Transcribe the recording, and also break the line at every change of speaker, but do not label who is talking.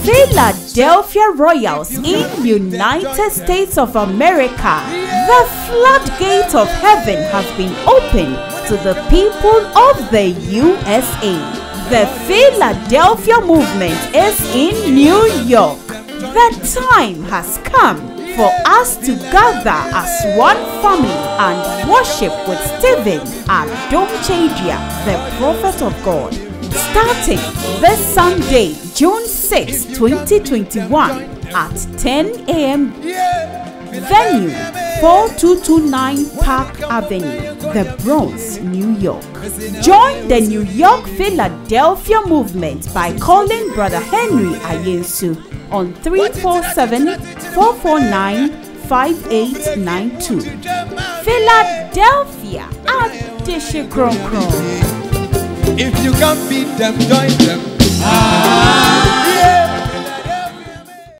Philadelphia Royals in United States of America. The floodgate of heaven has been opened to the people of the USA. The Philadelphia movement is in New York. The time has come for us to gather as one family and worship with Stephen Adom-Chadia, the prophet of God. Starting this Sunday, June 6, 2021 at 10 a.m. Venue 4229 Park Avenue, The Bronx, New York. Join the New York Philadelphia movement by calling Brother Henry Ayensu on 347-449-5892. Philadelphia at Dishikronkron.
If you can beat them, join them.